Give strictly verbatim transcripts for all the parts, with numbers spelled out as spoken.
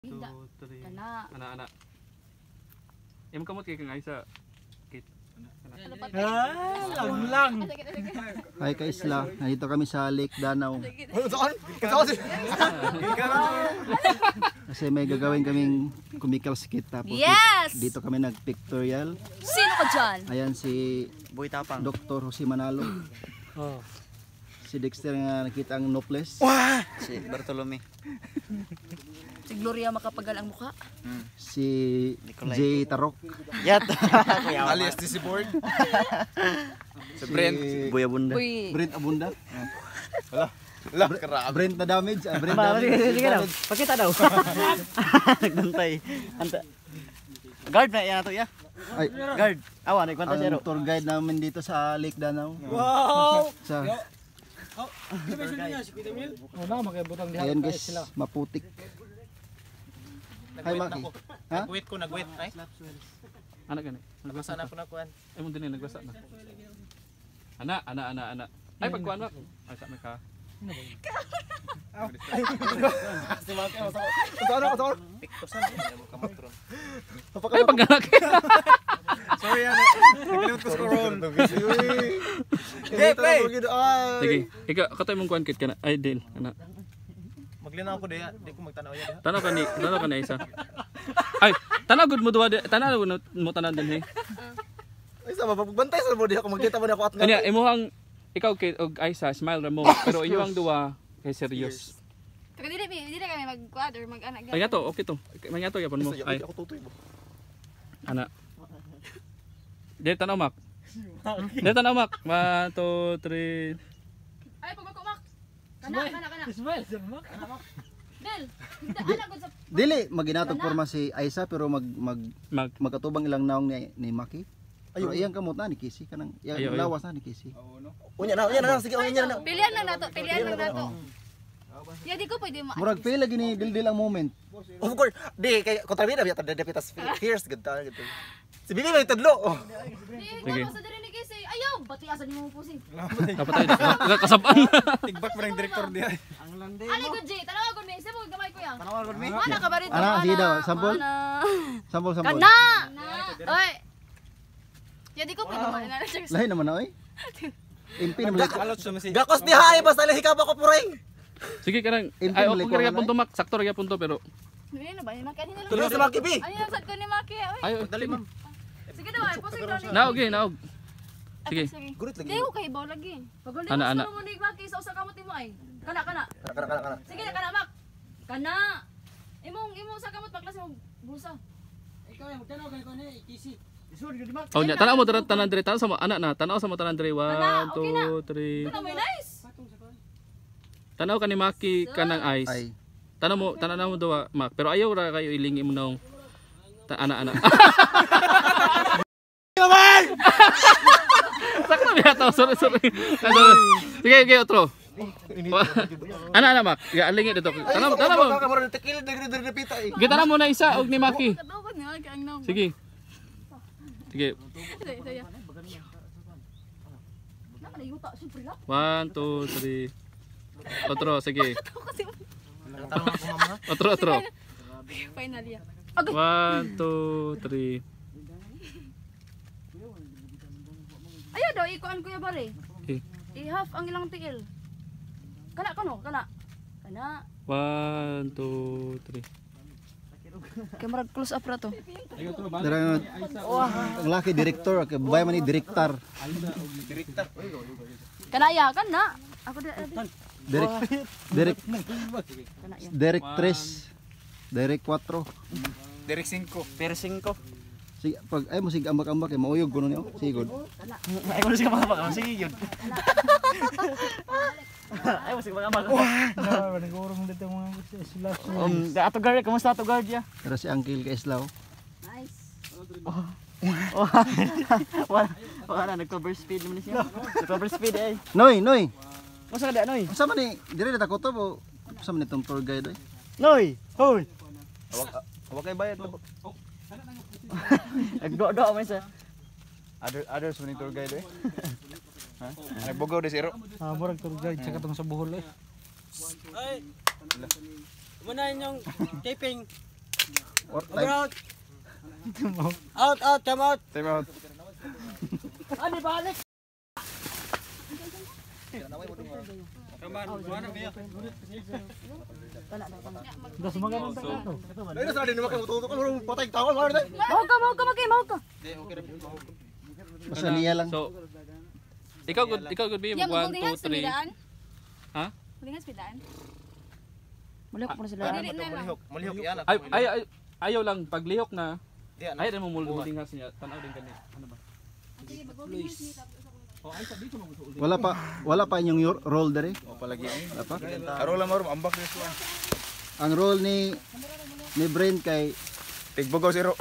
two, three. Kana. Ana ana. Imo kamot kay kang Aisa. Kit. Ah, lang lang. Hi ka Isla, nandito kami sa Lake Danau. Saan? Saan si? Kasi may gagawin kaming comical skit tapos Yes! dito kami nag-pictorial. Sino ka dyan? Ayan si Boy Tapang. Doctor Jose Manalo. Oh. Si Dexter nga nakita ang noples. Wah! Si Bartolome. Si Gloria makapagal ang mukha. Hmm. Si Nicolay. Jay Tarok. Yat. Alias T C Board. Si Brent. Boy Abunda. Uy. Brent Abunda. Wala. Wala, karami. Brent na damage. Ah, Brent Ma, damage. sige, sige daw. Pakita daw. Nagbantay. Anta. Guard na yan ato ya. Ay, Guard. Awa, nagkwanta siya ang tour guide namin dito sa Lake Danau. Wow! Sa Oh, na makibutang diha. ayan guys, maputik. Hi Maki. Ha? Nagwit ko, nagwit. Ay, Ana gani. nabasa na ko na kuan. Ay mo din nagbasa na. Ana ana ana ana. Ay pagkuan mo. Ay sa may ka. Si Maki, saan ako saan? Piktosan, hindi mo kamatron. Ay pagganak. Sorry yan. Naglimot ko sa roll. Okay, play. Sige, ikaw katoy mong kuan kit kana. Ay din ana. Maglinaw ko diha, di ko magtanaw ya diha. Tanaw ka ni, tanaw ka na isa. Ay, tanaw gud mo duwa, di- tanaw mo tanan din he. Ay, sa mapagbantay sa mo diha kung magkita man ako at nga. Kanya imuhang ikaw kay og Aisa smile ra mo, pero iyong duwa kay serious. Pero dili dili kami mag-quad or mag-anak. Ay ato, okay to. May ato yapon mo. Ay, Ako tutoy mo. ana. Dili tanaw mak. Dili tanaw mak. one, two, three. Ay pag mak. Kana kana kana. Smile, mak. Del. Ana gud sa Dili maginatog porma si Aisa pero mag mag Mag magkatubang ilang naong ni, ni Maki. Pero iyang kamot na ni Kisi kanang iyang Ayaw, ayaw. lawas na ni Kisi. Unya na, unya na, sige, unya na. pilihan lang nato, pilihan lang nato. Ya di ko pwede ma. Murag pila gini dildil ang moment. Of course, di kay kontrabida biya tanda depitas fierce gud ta gud. Si Bibi may tadlo. Oh. Sige. Sa diri ni kasi ayaw, bati asa ni mo pusing. kapatay na kasabang. Tigbak pa ring direktor diha. Ali gud J, tanawa gud mi, sa mo gamay ko yang. Tanawa gud mi. Ana ka ba rito? Ana, sige daw, sample? Ana. Sampol sampol. Kana. Oy. Ya di ko pwede ma. Lahi naman na oy. Impi naman. Alot sa masi. Gakos di hay basta lahi ka ba ko puray. Sige kanang Impi ay mo okay likuan ra na, punto mak, sakto ra punto pero Dili na ba ni Maki nila? Tuloy si Maki B. Ayaw sad ko ni Maki. Oy. ay Dali ma'am. Sige daw, ay pusing daw ni. naog eh, naog. Sige. Gurit lagi. Di ko kay baw lagi. Pag hindi Ana, ana. mo mo ni Maki sa usa ka mo timo ay. Kana kana. Kana kana kana. Sige na kana mak. Kana. Imong imong sa kamot paklas mo bulsa. Oh nya, tanaw mo tanan tanan dire, tanaw sa mo anak na, tanaw sa mo tanan dire. one, Kana, okay na. two, three. Kana may nice. Tanaw ka ni Maki kanang Ay. ice. Tanaw mo, tanaw mo daw Mak, pero ayaw ra kayo ilingi mo nang ta ana ana. Sakto biya to, sorry sorry. Ay, sorry. Sige, sige otro. Ana ana Mak, ya alingi dito. Tanaw mo, tanaw mo. Ka mo tekil diri diri depita eh. Sige, tanaw mo na isa og ni Maki. Katawad nga ang nang. Sige. Sige. Sige, sige. Nakalimuta syempre la. one, two, three. Otro, sige. Kasi Tanong ako mama. Otro, otro. final ya. Agay. one, two, three. Ayo daw ikuan kuya bare. Okay. I-half ang ilang tiil. Kana kano, kana. Kana. one, two, three. Camera close up ra to. Dara ang laki direktor kay babae man ni direktar. Kana ya, kana. Ako da. Direk direk Kana ya. direktres. Direk four. Derek cinco. Per cinco. Sige pag ay mo sig ambak-ambak kay mauyog kuno niyo. Sigod. Ay mo sige mama, sige yun. Ay mo sige mama. No, nag-urong dito mga sila. Um, ato guard, kamusta ato guard ya? Pero si Uncle kay Islaw. Nice. Wala, wala na nag-cover speed naman siya. Nag-cover speed eh. Noy, Noy. Masa kada noy? Unsa man ni dire ta ko to bo? Unsa man itong tour guide oy? Noy, hoy. Wa kay bayad to. Nagdo-do man siya. Other others man tour guide eh. Ha? Nagbogaw di zero. Ah, murag tour guide sa katong sa Bohol eh. Ay. Muna yung taping. Or time, Out, out, come out. time out. Ani balik. Das maganan ta to. Ayun sa din mo kay mututo ka mo patay tawon mo dai. Mau ka, mau ka, maki, mau ka. Basta niya lang. So, ikaw good, ikaw good be Yang one, muling two, nga three. spidaan. Ha? Muling nga spidaan. Mulok mo na sila. Dili na lang. Malihok yan. Ay, ay, ay, ayaw lang paglihok na. Ayaw din mo muling nga siya. Tanaw din kani. Ano ba? Oh, ay sabi ko mo gusto. Wala pa wala pa inyong yor- roll dere. O palagi ay. Apa? Aro lang maro ambak ni suwa. Ang roll ni ni Brain kay Tigbogo zero.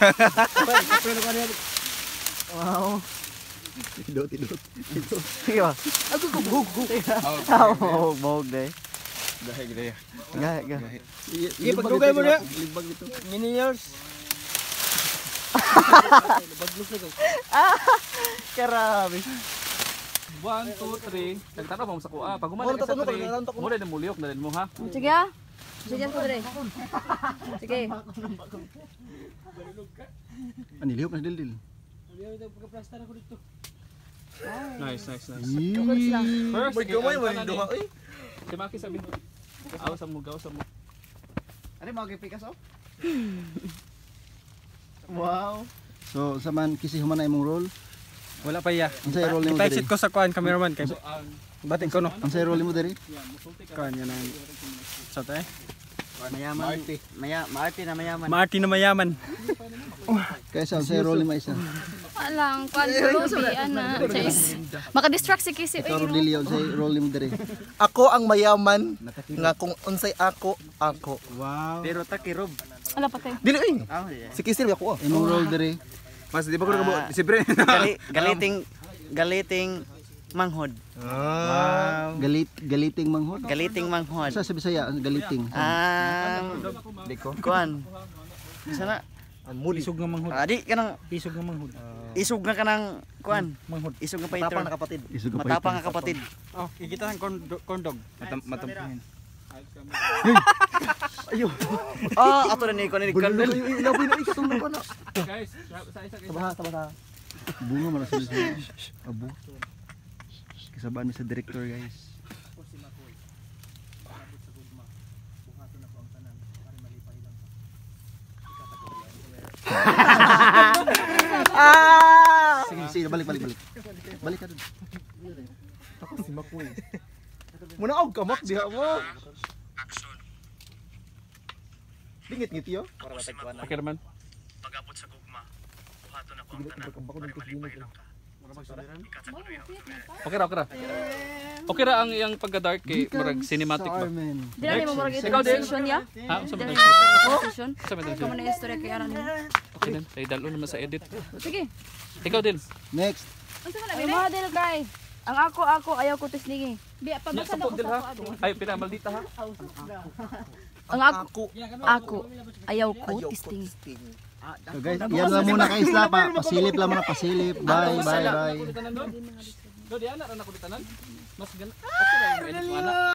Wow. tidot tidot. Iya. Aku ko bug bug. Oh, bug deh. Dahay gid. Gah, gah. Iya pagdugay mo na. Ligbag dito. Mini years. Karabi. One, two, three. Nagtanaw pa mo sa kuha. Pag umalik ka sa three, muna din muliyok na din mo ha. Sige ah. Sige ko dire. Sige. Ani lihok na dildil. Nice, nice, nice. Good lang. First, sige, gamay ang mo kanan rin duha, eh. Si Maki sabi. Awas mo, gawas mo. Ano mga gipikas oh? Wow. So sa man kisi human na imong roll. Wala pa iya. Ang say roll nimo dere. Ipa-exit ko sa kuan cameraman kay So, ang batin ko no. Ang say roll nimo dere. Kuan yan ang sa te. Mayaman. Maya, maarte na mayaman. Maati na mayaman. Kaysa ang say roll nimo isa. Alang, kwan ko ana. Chase. Maka-distract si Kisi. Ikaw Rodilio ang say roll nimo dere. Ako ang mayaman nga kung unsay ako, ako. Wow. Pero takirob. Ala patay. Dili eh. Ah, yeah. Si Kisil ako. ah. Imong roll dere. Mas di ba ko nagabo Ah. Disibre. Gali, galiting galiting manghod. Ah. Galit galiting manghod. Galiting manghod. Sa sa Bisaya ang galiting. Ah, Diko. kuan. Sana Isog nga manghod. adi kanang Isog nga manghod. isog na kanang kuan. Manghod. Isog nga Tapang painter. na kapatid. Isog ka pa. Matapang nga kapatid. Oh, ikita ang kondog. Matampuhin. Ah, ato na ni kuan ni kandel. Ilaboy na ikatulog ko na. guys, sa isa kayo. Tabaha, tabaha. Bunga man sa Bisaya. Abo. Kasabaan mi sa director guys. Ah! Sige, sige, balik balik balik. Balik ka dun. Ako si Makoy. Muna og kamak diha mo. Dingit ngiti yo. Okay naman. Okay ra, okay ra. Okay ra ang iyang pagka-dark kay murag cinematic ba? Armen. Dili mo murag ito Ikaw din. session ya. Ha, sa Dili mga mo session. sa mga Kamu na istorya kay aran. Okay din. Kay dalo naman sa edit. Sige. Ikaw din. Next. Ay model kay. Ang ako ako ayaw ko tisningi. Biya Ya, sapot din ha. Ay, pila maldita ha. Ang ako ako ayaw ko tisningi. So guys, yan lang muna kay Isla pa. Pasilip lang muna, pasilip. Bye, bye, bye. Do di ana ra na ko ditanan. Mas gan. Okay ra yung edit mo ana.